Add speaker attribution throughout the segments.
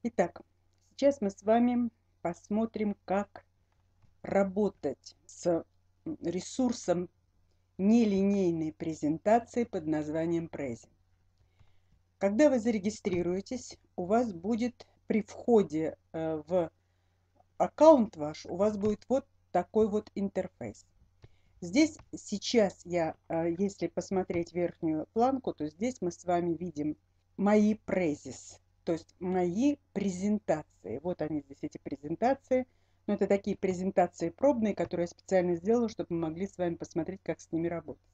Speaker 1: Итак, сейчас мы с вами посмотрим, как работать с ресурсом нелинейной презентации под названием Prezi. Когда вы зарегистрируетесь, у вас будет при входе в аккаунт ваш, у вас будет вот такой вот интерфейс. Здесь сейчас если посмотреть верхнюю планку, то здесь мы с вами видим мои презис, то есть мои презентации. Вот они здесь, эти презентации. Но это такие презентации пробные, которые я специально сделала, чтобы мы могли с вами посмотреть, как с ними работать.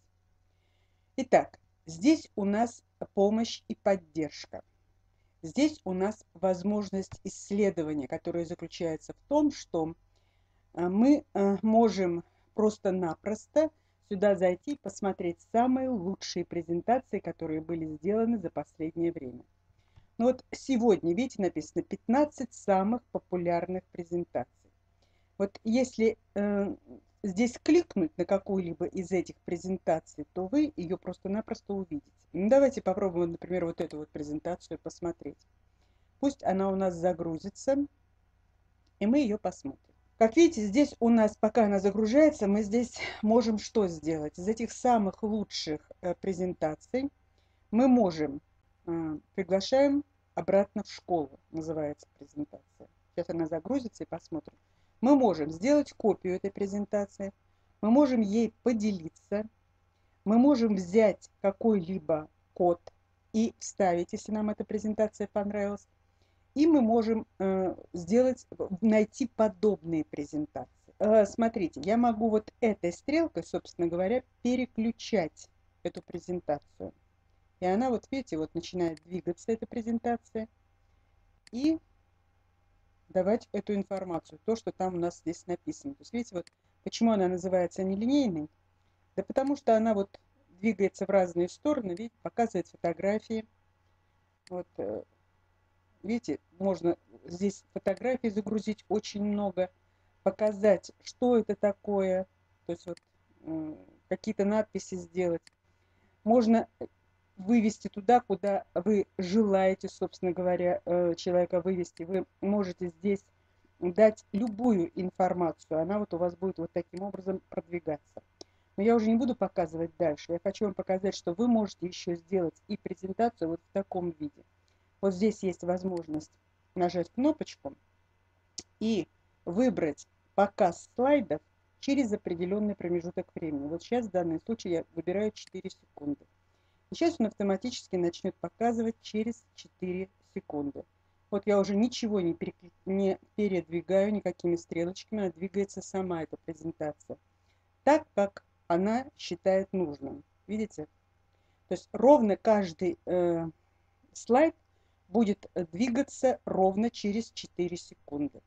Speaker 1: Итак, здесь у нас помощь и поддержка. Здесь у нас возможность исследования, которая заключается в том, что мы можем просто-напросто сюда зайти и посмотреть самые лучшие презентации, которые были сделаны за последнее время. Ну вот сегодня, видите, написано 15 самых популярных презентаций. Вот если здесь кликнуть на какую-либо из этих презентаций, то вы ее просто-напросто увидите. Ну, давайте попробуем, например, вот эту вот презентацию посмотреть. Пусть она у нас загрузится, и мы ее посмотрим. Как видите, здесь у нас, пока она загружается, мы здесь можем что сделать? Из этих самых лучших презентаций мы можем, приглашаем обратно в школу, называется презентация. Сейчас она загрузится и посмотрим. Мы можем сделать копию этой презентации, мы можем ей поделиться, мы можем взять какой-либо код и вставить, если нам эта презентация понравилась. И мы можем найти подобные презентации. Смотрите, я могу вот этой стрелкой, собственно говоря, переключать эту презентацию. И она, вот видите, вот начинает двигаться, эта презентация, и давать эту информацию, то, что там у нас здесь написано. То есть, видите, вот почему она называется нелинейной? Да потому что она вот двигается в разные стороны, видите, показывает фотографии. Вот, видите, можно здесь фотографии загрузить очень много, показать, что это такое, то есть вот какие-то надписи сделать. Можно вывести туда, куда вы желаете, собственно говоря, человека вывести. Вы можете здесь дать любую информацию, она вот у вас будет вот таким образом продвигаться. Но я уже не буду показывать дальше. Я хочу вам показать, что вы можете еще сделать и презентацию вот в таком виде. Вот здесь есть возможность нажать кнопочку и выбрать показ слайдов через определенный промежуток времени. Вот сейчас в данном случае я выбираю 4 секунды. И сейчас он автоматически начнет показывать через 4 секунды. Вот я уже ничего не передвигаю никакими стрелочками, она двигается сама, эта презентация, так, как она считает нужным. Видите? То есть ровно каждый слайд будет двигаться ровно через 4 секунды.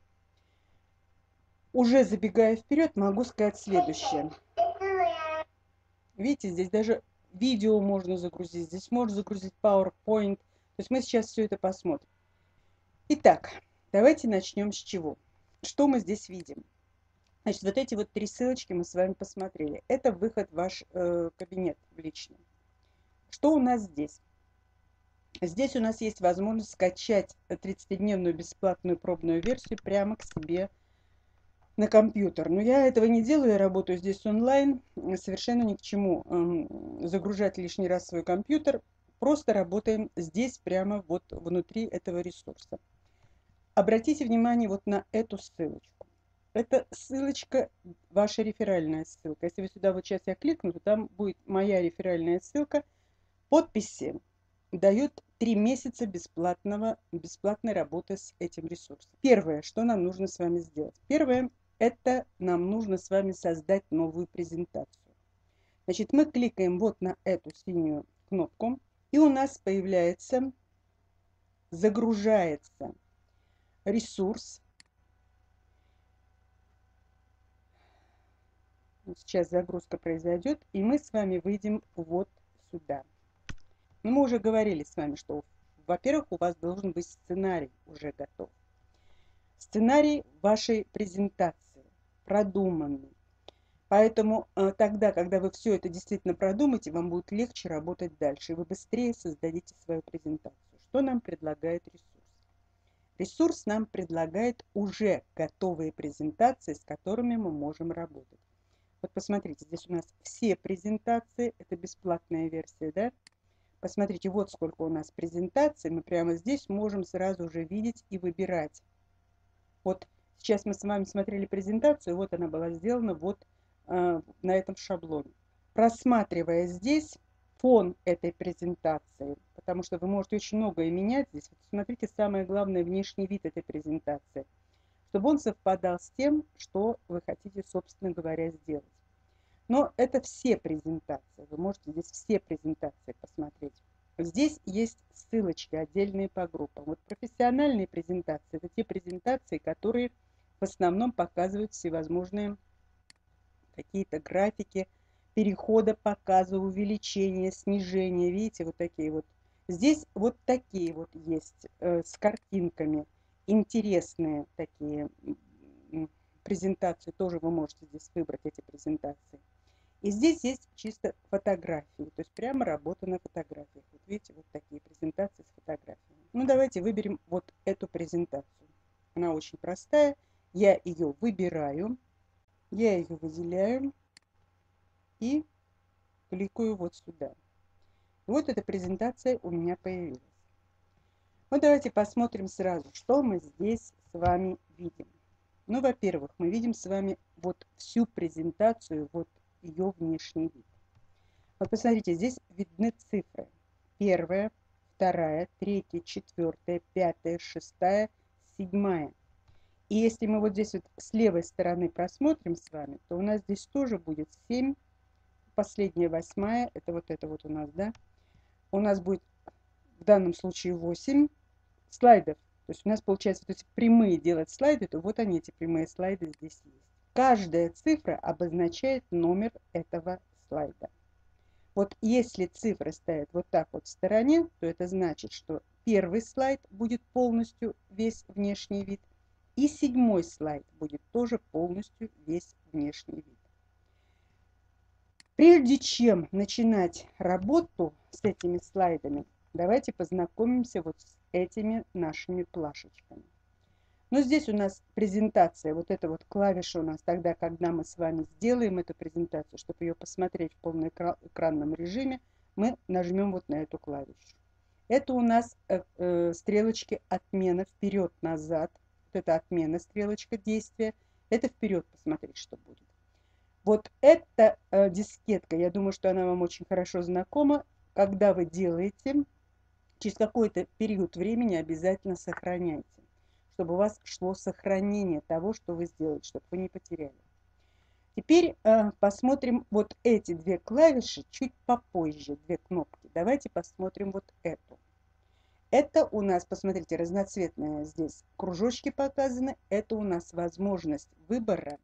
Speaker 1: Уже забегая вперед, могу сказать следующее. Видите, здесь даже видео можно загрузить, здесь можно загрузить PowerPoint. То есть мы сейчас все это посмотрим. Итак, давайте начнем с чего. Что мы здесь видим? Значит, вот эти вот 3 ссылочки мы с вами посмотрели. Это выход в ваш кабинет в личный. Что у нас здесь? Здесь у нас есть возможность скачать 30-дневную бесплатную пробную версию прямо к себе на компьютер. Но я этого не делаю, я работаю здесь онлайн, совершенно ни к чему загружать лишний раз свой компьютер. Просто работаем здесь прямо вот внутри этого ресурса. Обратите внимание вот на эту ссылочку. Это ссылочка, ваша реферальная ссылка. Если вы сюда вот сейчас я кликну, то там будет моя реферальная ссылка. Подписи дают 3 месяца бесплатной работы с этим ресурсом. Первое, что нам нужно с вами сделать. Первое, это нам нужно с вами создать новую презентацию. Значит, мы кликаем вот на эту синюю кнопку, и у нас появляется, загружается ресурс. Сейчас загрузка произойдет, и мы с вами выйдем вот сюда. Но мы уже говорили с вами, что, во-первых, у вас должен быть сценарий уже готов. Сценарий вашей презентации продуманный. Поэтому тогда, когда вы все это действительно продумаете, вам будет легче работать дальше, и вы быстрее создадите свою презентацию. Что нам предлагает ресурс? Ресурс нам предлагает уже готовые презентации, с которыми мы можем работать. Вот посмотрите, здесь у нас все презентации, это бесплатная версия, да? Посмотрите, вот сколько у нас презентаций, мы прямо здесь можем сразу же видеть и выбирать. Вот сейчас мы с вами смотрели презентацию, вот она была сделана вот на этом шаблоне. Просматривая здесь фон этой презентации, потому что вы можете очень многое менять здесь. Вот смотрите, самое главное, внешний вид этой презентации, чтобы он совпадал с тем, что вы хотите, собственно говоря, сделать. Но это все презентации, вы можете здесь все презентации посмотреть. Здесь есть ссылочки отдельные по группам. Вот профессиональные презентации – это те презентации, которые в основном показывают всевозможные какие-то графики перехода показа, увеличения, снижения. Видите, вот такие вот. Здесь вот такие вот есть с картинками. Интересные такие презентации. Тоже вы можете здесь выбрать эти презентации. И здесь есть чисто фотографии, то есть прямо работа на фотографиях. Вот видите, вот такие презентации с фотографиями. Ну, давайте выберем вот эту презентацию. Она очень простая. Я ее выбираю, я ее выделяю и кликаю вот сюда. Вот эта презентация у меня появилась. Ну, давайте посмотрим сразу, что мы здесь с вами видим. Ну, во-первых, мы видим с вами вот всю презентацию, вот ее внешний вид. Вот посмотрите, здесь видны цифры. 1, 2, 3, 4, 5, 6, 7. И если мы вот здесь вот с левой стороны просмотрим с вами, то у нас здесь тоже будет 7. Последняя 8, это вот у нас, да? У нас будет в данном случае 8 слайдов. То есть у нас получается, вот эти прямые делать слайды, то вот они, эти прямые слайды здесь есть. Каждая цифра обозначает номер этого слайда. Вот если цифры стоят вот так вот в стороне, то это значит, что первый слайд будет полностью весь внешний вид, и 7 слайд будет тоже полностью весь внешний вид. Прежде чем начинать работу с этими слайдами, давайте познакомимся вот с этими нашими плашечками. Но здесь у нас презентация, вот эта вот клавиша у нас тогда, когда мы с вами сделаем эту презентацию, чтобы ее посмотреть в полноэкранном режиме, мы нажмем вот на эту клавишу. Это у нас стрелочки отмена вперед-назад. Вот это отмена стрелочка действия. Это вперед посмотреть, что будет. Вот эта дискетка, я думаю, что она вам очень хорошо знакома. Когда вы делаете, через какой-то период времени обязательно сохраняйте, чтобы у вас шло сохранение того, что вы сделали, чтобы вы не потеряли. Теперь посмотрим вот эти две клавиши чуть попозже, две кнопки. Давайте посмотрим вот эту. Это у нас, посмотрите, разноцветные здесь кружочки показаны. Это у нас возможность выбора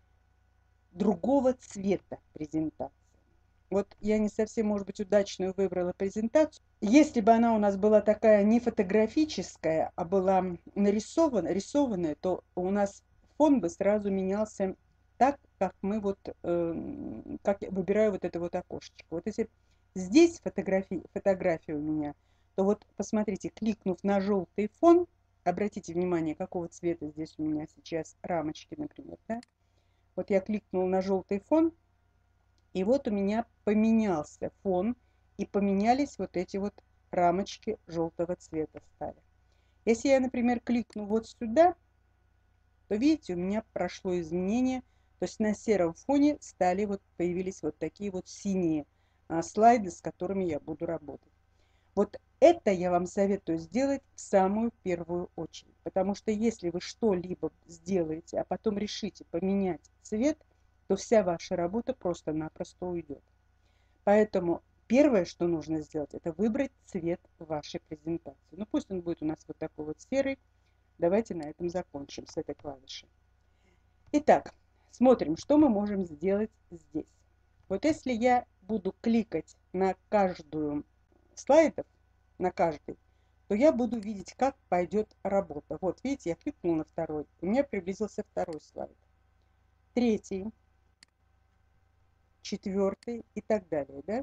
Speaker 1: другого цвета презентации. Вот я не совсем, может быть, удачную выбрала презентацию. Если бы она у нас была такая не фотографическая, а была рисованная, то у нас фон бы сразу менялся так, как мы вот, как я выбираю вот это вот окошечко. Вот если здесь фотография у меня, то вот посмотрите, кликнув на желтый фон, обратите внимание, какого цвета здесь у меня сейчас рамочки, например, да? Вот я кликнула на желтый фон, и вот у меня поменялся фон, и поменялись вот эти вот рамочки желтого цвета стали. Если я, например, кликну вот сюда, то видите, у меня прошло изменение, то есть на сером фоне стали вот, появились вот такие вот синие слайды, с которыми я буду работать. Вот это я вам советую сделать в самую первую очередь, потому что если вы что-либо сделаете, а потом решите поменять цвет, то вся ваша работа просто-напросто уйдет. Поэтому первое, что нужно сделать, это выбрать цвет вашей презентации. Ну пусть он будет у нас вот такой вот серый. Давайте на этом закончим с этой клавишей. Итак, смотрим, что мы можем сделать здесь. Вот если я буду кликать на каждую слайдов, на каждый, то я буду видеть, как пойдет работа. Вот, видите, я кликнул на второй, у меня приблизился второй слайд, третий, четвертый и так далее, да?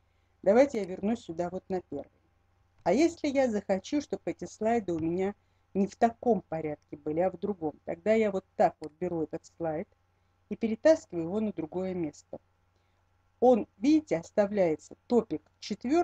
Speaker 1: Давайте я вернусь сюда вот на первый. А если я захочу, чтобы эти слайды у меня не в таком порядке были, а в другом. Тогда я вот так вот беру этот слайд и перетаскиваю его на другое место. Он, видите, оставляется топик 4,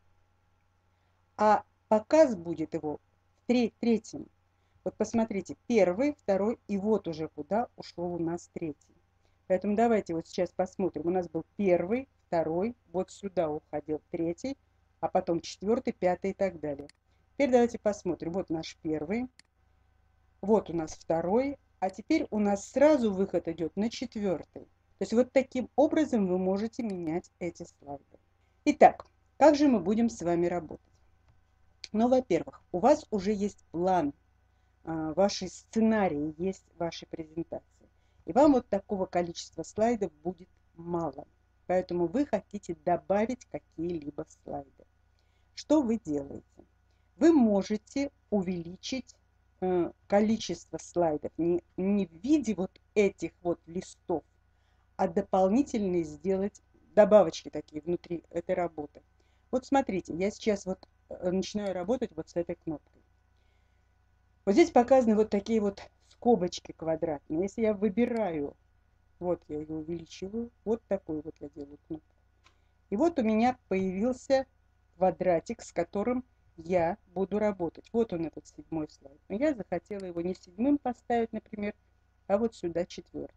Speaker 1: а показ будет его в третьем. Вот посмотрите, 1, 2 и вот уже куда ушел у нас 3. Поэтому давайте вот сейчас посмотрим. У нас был 1, 2, вот сюда уходил 3, а потом 4, 5 и так далее. Теперь давайте посмотрим. Вот наш 1, вот у нас 2, а теперь у нас сразу выход идет на 4. То есть вот таким образом вы можете менять эти слайды. Итак, как же мы будем с вами работать? Ну, во-первых, у вас уже есть план, ваши сценарии есть в вашей презентации. И вам вот такого количества слайдов будет мало. Поэтому вы хотите добавить какие-либо слайды. Что вы делаете? Вы можете увеличить количество слайдов не в виде вот этих вот листов, а дополнительные сделать добавочки такие внутри этой работы. Вот смотрите, я сейчас вот начинаю работать вот с этой кнопкой. Вот здесь показаны вот такие вот скобочки квадратные. Если я выбираю, вот я ее увеличиваю, вот такой вот я делаю кнопку. И вот у меня появился квадратик, с которым я буду работать. Вот он, этот 7 слайд. Но я захотела его не 7 поставить, например, а вот сюда 4.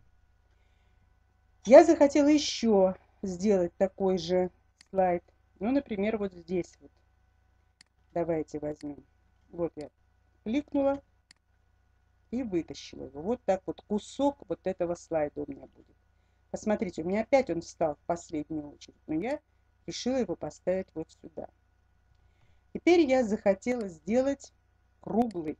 Speaker 1: Я захотела еще сделать такой же слайд. Ну, например, вот здесь вот. Давайте возьмем. Вот я кликнула и вытащила его. Вот так вот кусок вот этого слайда у меня будет. Посмотрите, у меня опять он встал в последнюю очередь, но я решила его поставить вот сюда. Теперь я захотела сделать круглое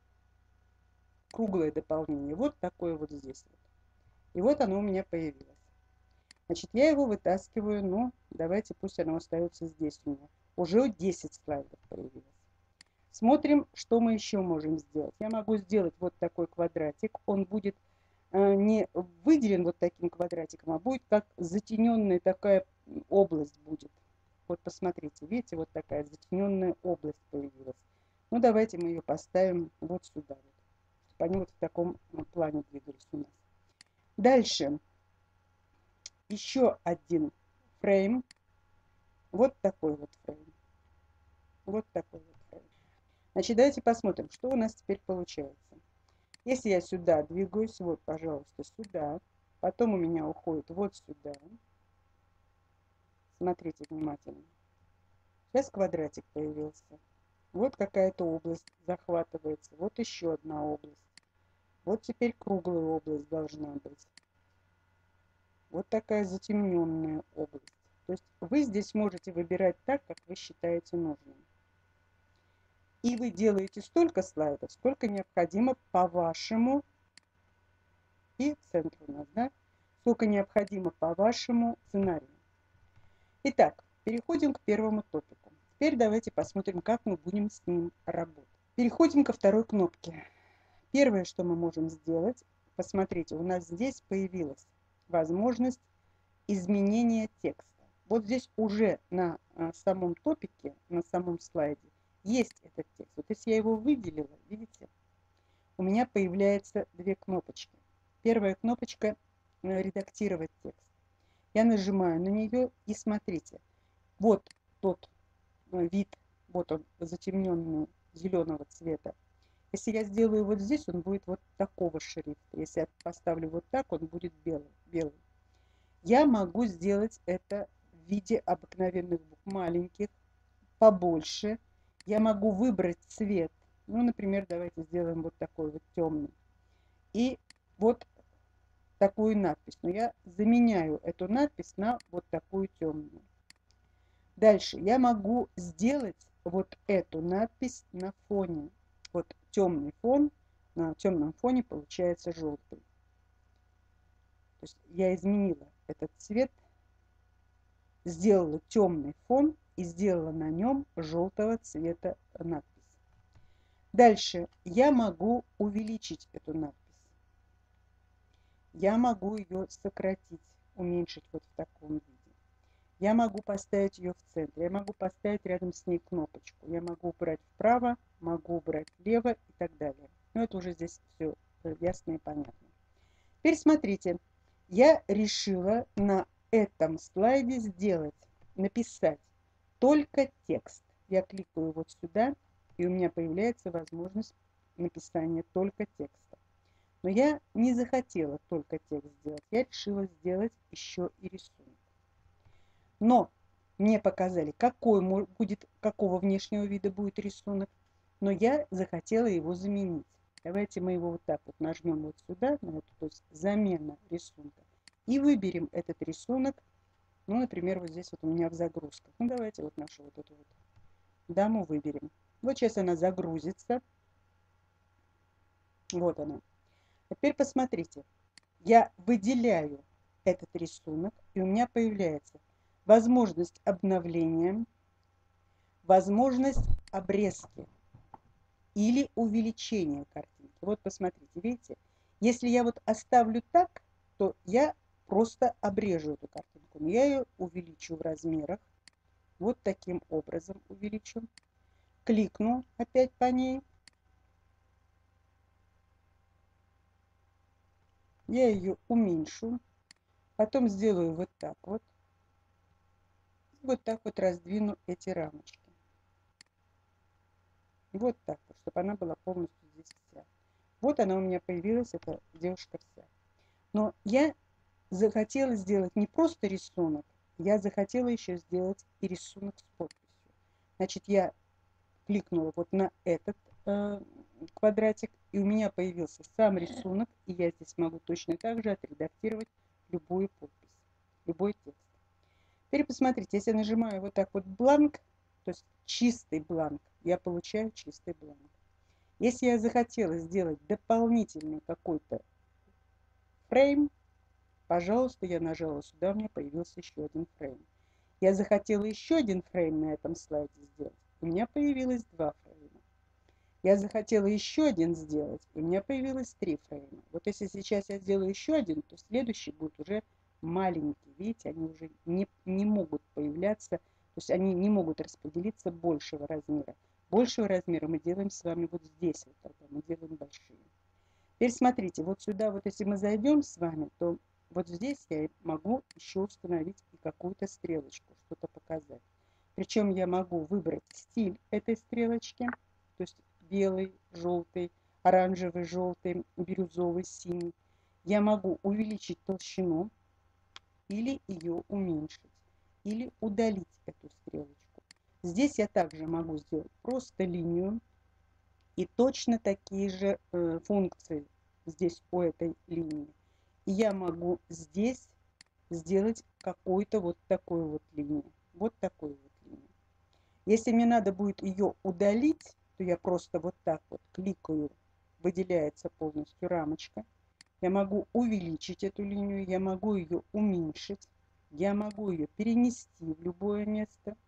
Speaker 1: дополнение. Вот такое вот здесь вот. И вот оно у меня появилось. Значит, я его вытаскиваю, но давайте пусть оно остается здесь у меня. Уже 10 слайдов появилось. Смотрим, что мы еще можем сделать. Я могу сделать вот такой квадратик. Он будет не выделен вот таким квадратиком, а будет как затененная такая область будет. Вот посмотрите, видите, вот такая затененная область появилась. Ну, давайте мы ее поставим вот сюда, вот, чтобы они вот в таком плане двигались у нас. Дальше еще один фрейм. Вот такой вот фрейм. Вот такой вот фрейм. Значит, давайте посмотрим, что у нас теперь получается. Если я сюда двигаюсь, вот, пожалуйста, сюда, потом у меня уходит вот сюда. Смотрите внимательно. Сейчас квадратик появился. Вот какая-то область захватывается. Вот еще одна область. Вот теперь круглая область должна быть. Вот такая затемненная область. То есть вы здесь можете выбирать так, как вы считаете нужным. И вы делаете столько слайдов, сколько необходимо по вашему, и центр у нас, да, сколько необходимо по вашему сценарию. Итак, переходим к первому топику. Теперь давайте посмотрим, как мы будем с ним работать. Переходим ко второй кнопке. Первое, что мы можем сделать, посмотрите, у нас здесь появилась возможность изменения текста. Вот здесь уже на самом топике, на самом слайде есть этот текст. Вот если я его выделила, видите, у меня появляются две кнопочки. Первая кнопочка «Редактировать текст». Я нажимаю на нее и смотрите, вот тот вид, вот он затемненный зеленого цвета. Если я сделаю вот здесь, он будет вот такого шрифта. Если я поставлю вот так, он будет белый. Я могу сделать это в виде обыкновенных букв, маленьких, побольше. Я могу выбрать цвет. Ну, например, давайте сделаем вот такой вот темный. И вот такую надпись. Но я заменяю эту надпись на вот такую темную. Дальше я могу сделать вот эту надпись на фоне. Вот темный фон, на темном фоне получается желтый. То есть я изменила этот цвет, сделала темный фон и сделала на нем желтого цвета надпись. Дальше я могу увеличить эту надпись. Я могу ее сократить, уменьшить вот в таком виде. Я могу поставить ее в центре. Я могу поставить рядом с ней кнопочку. Я могу убрать вправо, могу убрать влево и так далее. Но это уже здесь все ясно и понятно. Теперь смотрите, я решила на этом слайде написать только текст. Я кликаю вот сюда, и у меня появляется возможность написания только текста. Но я не захотела только текст сделать, я решила сделать еще и рисунок. Но мне показали, какого внешнего вида будет рисунок, но я захотела его заменить. Давайте мы его вот так вот нажмем вот сюда, на эту, то есть замена рисунка, и выберем этот рисунок, ну, например, вот здесь вот у меня в загрузках. Ну, давайте вот нашу вот эту вот даму выберем. Вот сейчас она загрузится. Вот она. Теперь посмотрите, я выделяю этот рисунок, и у меня появляется возможность обновления, возможность обрезки или увеличения картинки. Вот посмотрите, видите? Если я вот оставлю так, то я просто обрежу эту картинку. Но я ее увеличу в размерах. Вот таким образом увеличу. Кликну опять по ней. Я ее уменьшу. Потом сделаю вот так вот. Вот так вот раздвину эти рамочки. Вот так вот, чтобы она была полностью здесь вся. Вот она у меня появилась, эта девушка вся. Но я захотела сделать не просто рисунок, я захотела еще сделать и рисунок с подписью. Значит, я кликнула вот на этот квадратик, и у меня появился сам рисунок, и я здесь могу точно так же отредактировать любую подпись, любой текст. Теперь посмотрите, если я нажимаю вот так вот бланк, то есть чистый бланк, я получаю чистый бланк. Если я захотела сделать дополнительный какой-то фрейм, пожалуйста, я нажала сюда, у меня появился еще один фрейм. Я захотела еще один фрейм на этом слайде сделать, у меня появилось 2 фрейма. Я захотела еще один сделать, у меня появилось 3 фрейма. Вот если сейчас я сделаю еще один, то следующий будет уже маленький. Видите, они уже не могут появляться, то есть они не могут распределиться большего размера. Большего размера мы делаем с вами вот здесь, вот тогда мы делаем большие. Теперь смотрите, вот сюда вот если мы зайдем с вами, то вот здесь я могу еще установить и какую-то стрелочку, что-то показать. Причем я могу выбрать стиль этой стрелочки, то есть белый, желтый, оранжевый, желтый, бирюзовый, синий. Я могу увеличить толщину или ее уменьшить, или удалить эту стрелочку. Здесь я также могу сделать просто линию, и точно такие же функции здесь у этой линии. И я могу здесь сделать какой-то вот такой вот линию. Вот такой вот линию. Если мне надо будет ее удалить, то я просто вот так вот кликаю, выделяется полностью рамочка. Я могу увеличить эту линию, я могу ее уменьшить, я могу ее перенести в любое место.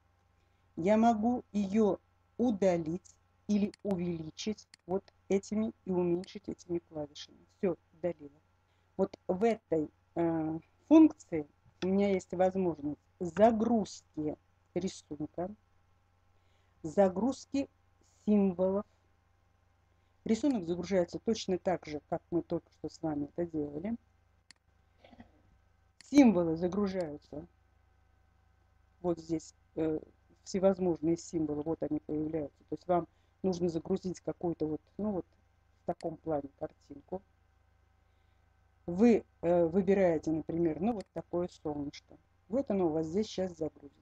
Speaker 1: Я могу ее удалить или увеличить вот этими и уменьшить этими клавишами. Все, удалила. Вот в этой функции у меня есть возможность загрузки рисунка, загрузки символов. Рисунок загружается точно так же, как мы только что с вами это делали. Символы загружаются вот здесь, всевозможные символы, вот они появляются. То есть вам нужно загрузить какую-то вот, ну вот в таком плане картинку. Вы выбираете, например, ну вот такое солнышко. Вот оно у вас здесь сейчас загрузится.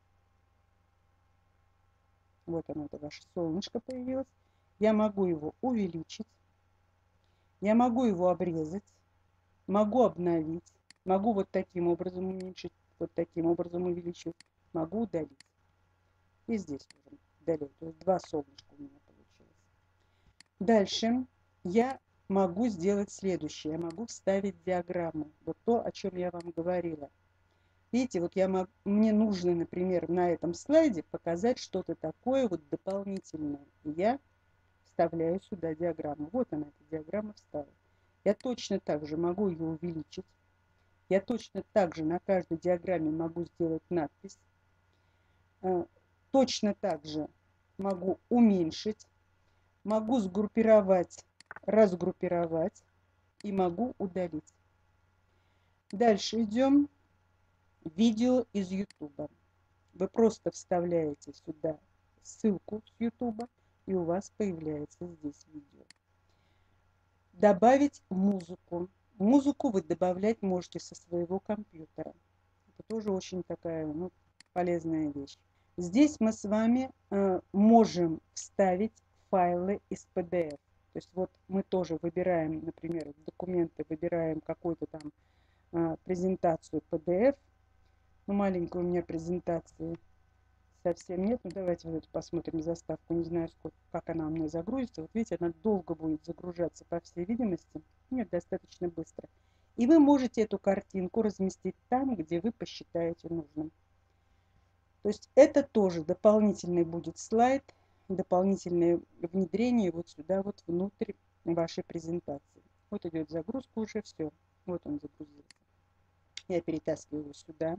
Speaker 1: Вот оно, это ваше солнышко появилось. Я могу его увеличить. Я могу его обрезать. Могу обновить. Могу вот таким образом уменьшить. Вот таким образом увеличить. Могу удалить. И здесь тоже удалить. То есть 2 солнышка у меня получилось. Дальше я могу сделать следующее. Я могу вставить диаграмму. Вот то, о чем я вам говорила. Видите, вот мне нужно, например, на этом слайде показать что-то такое вот дополнительное. И я вставляю сюда диаграмму. Вот она, эта диаграмма встала. Я точно так же могу ее увеличить. Я точно так же на каждой диаграмме могу сделать надпись. Точно так же могу уменьшить, могу сгруппировать, разгруппировать и могу удалить. Дальше идем. Видео из YouTube. Вы просто вставляете сюда ссылку с YouTube, и у вас появляется здесь видео. Добавить музыку. Музыку вы добавлять можете со своего компьютера. Это тоже очень такая полезная вещь. Здесь мы с вами можем вставить файлы из PDF. То есть вот мы тоже выбираем, например, документы, выбираем какую-то там презентацию PDF. Маленькая у меня презентация совсем нет. Давайте вот посмотрим заставку. Не знаю, как она у меня загрузится. Вот видите, она долго будет загружаться, по всей видимости. Нет, достаточно быстро. И вы можете эту картинку разместить там, где вы посчитаете нужным. То есть это тоже дополнительный будет слайд, дополнительное внедрение вот сюда, вот внутрь вашей презентации. Вот идет загрузка уже, все. Вот он загрузился. Я перетаскиваю его сюда.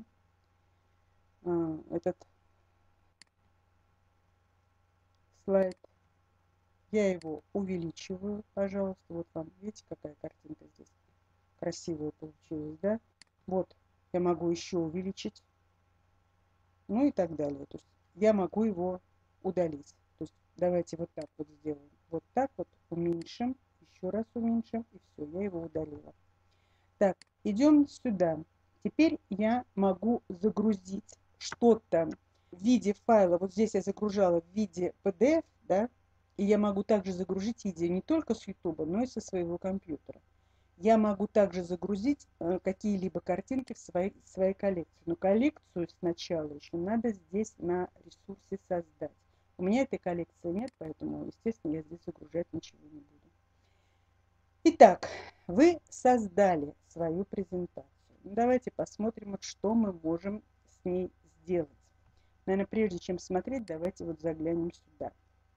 Speaker 1: Этот слайд. Я его увеличиваю, пожалуйста. Вот вам, видите, какая картинка здесь красивая получилась, да? Вот, я могу еще увеличить. Ну и так далее. То есть я могу его удалить. То есть давайте вот так вот сделаем. Вот так вот уменьшим. Еще раз уменьшим. И все, я его удалила. Так, идем сюда. Теперь я могу загрузить что-то в виде файла. Вот здесь я загружала в виде PDF, да, и я могу также загрузить видео не только с YouTube, но и со своего компьютера. Я могу также загрузить какие-либо картинки в своей коллекции. Но коллекцию сначала еще надо здесь на ресурсе создать. У меня этой коллекции нет, поэтому, естественно, я здесь загружать ничего не буду. Итак, вы создали свою презентацию. Давайте посмотрим, что мы можем с ней сделать. Наверное, прежде чем смотреть, давайте вот заглянем сюда.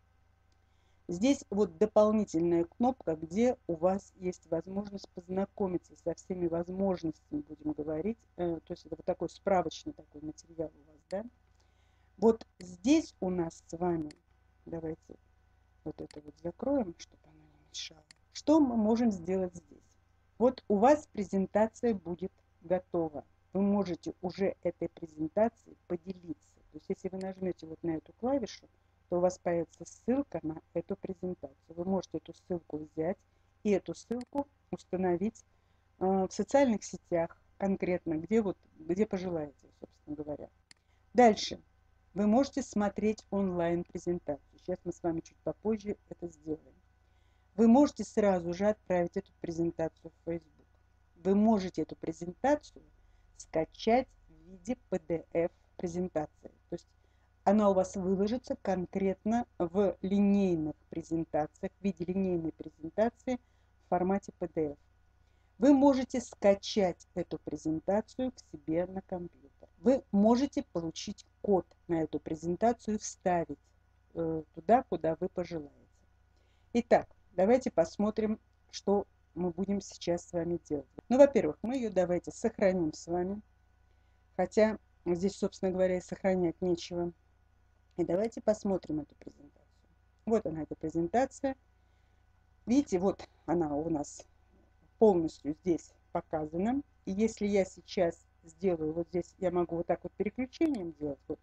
Speaker 1: Здесь вот дополнительная кнопка, где у вас есть возможность познакомиться со всеми возможностями, будем говорить. То есть это вот такой справочный такой материал у вас, да. Вот здесь у нас с вами, давайте вот это вот закроем, чтобы оно не мешало. Что мы можем сделать здесь? Вот у вас презентация будет готова. Вы можете уже этой презентацией поделиться. То есть если вы нажмете вот на эту клавишу, то у вас появится ссылка на эту презентацию. Вы можете эту ссылку взять и эту ссылку установить в социальных сетях конкретно, где пожелаете, собственно говоря. Дальше. Вы можете смотреть онлайн-презентацию. Сейчас мы с вами чуть попозже это сделаем. Вы можете сразу же отправить эту презентацию в Facebook. Вы можете эту презентацию скачать в виде PDF-презентации. То есть она у вас выложится конкретно в линейных презентациях, в виде линейной презентации в формате PDF. Вы можете скачать эту презентацию к себе на компьютер. Вы можете получить код на эту презентацию и вставить туда, куда вы пожелаете. Итак, давайте посмотрим, что мы будем сейчас с вами делать. Ну, во-первых, мы ее давайте сохраним с вами. Хотя здесь, собственно говоря, и сохранять нечего. И давайте посмотрим эту презентацию. Вот она, эта презентация. Видите, вот она у нас полностью здесь показана. И если я сейчас сделаю, вот здесь я могу вот так вот переключением делать. Вот.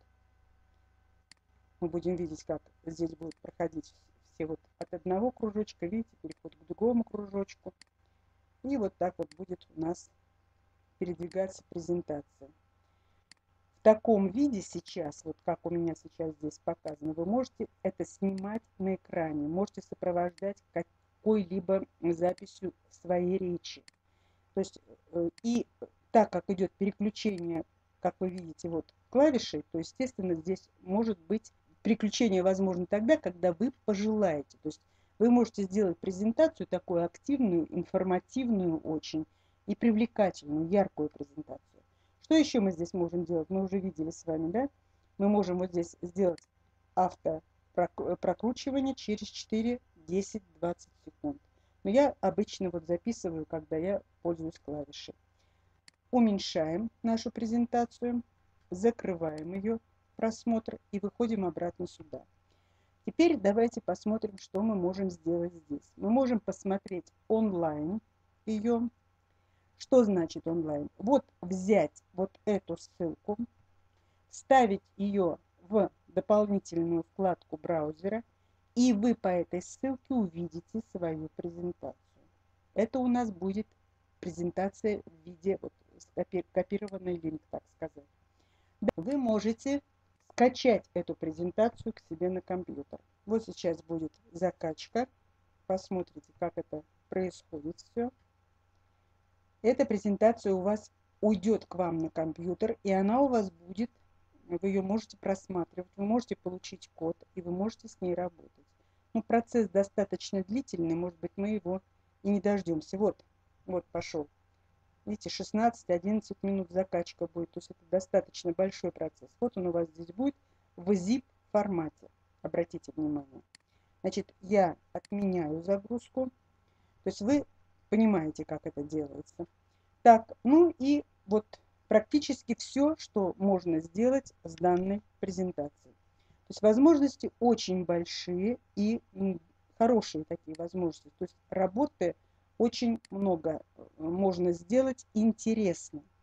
Speaker 1: Мы будем видеть, как здесь будет проходить все вот от одного кружочка, видите, переход к другому кружочку. И вот так вот будет у нас передвигаться презентация. В таком виде сейчас, вот как у меня сейчас здесь показано, вы можете это снимать на экране, можете сопровождать какой-либо записью своей речи. То есть и так как идет переключение, как вы видите, вот клавишей, то естественно здесь может быть переключение возможно тогда, когда вы пожелаете. То есть вы можете сделать презентацию такую активную, информативную очень и привлекательную, яркую презентацию. Что еще мы здесь можем делать? Мы уже видели с вами, да? Мы можем вот здесь сделать автопрокручивание через 4, 10, 20 секунд. Но я обычно вот записываю, когда я пользуюсь клавишей. Уменьшаем нашу презентацию, закрываем ее, просмотр, и выходим обратно сюда. Теперь давайте посмотрим, что мы можем сделать здесь. Мы можем посмотреть онлайн ее. Что значит онлайн? Вот взять вот эту ссылку, вставить ее в дополнительную вкладку браузера, и вы по этой ссылке увидите свою презентацию. Это у нас будет презентация в виде вот, копированный линк, так сказать. Вы можете скачать эту презентацию к себе на компьютер. Вот сейчас будет закачка. Посмотрите, как это происходит все. Эта презентация у вас уйдет к вам на компьютер, и она у вас будет, вы ее можете просматривать, вы можете получить код, и вы можете с ней работать. Но процесс достаточно длительный, может быть, мы его и не дождемся. Вот пошел. Видите, 16-11 минут закачка будет, то есть это достаточно большой процесс. Вот он у вас здесь будет в zip формате, обратите внимание. Значит, я отменяю загрузку, то есть вы понимаете, как это делается. Так, ну и вот практически все, что можно сделать с данной презентацией. То есть возможности очень большие и хорошие такие возможности. То есть работы очень много можно сделать интересно.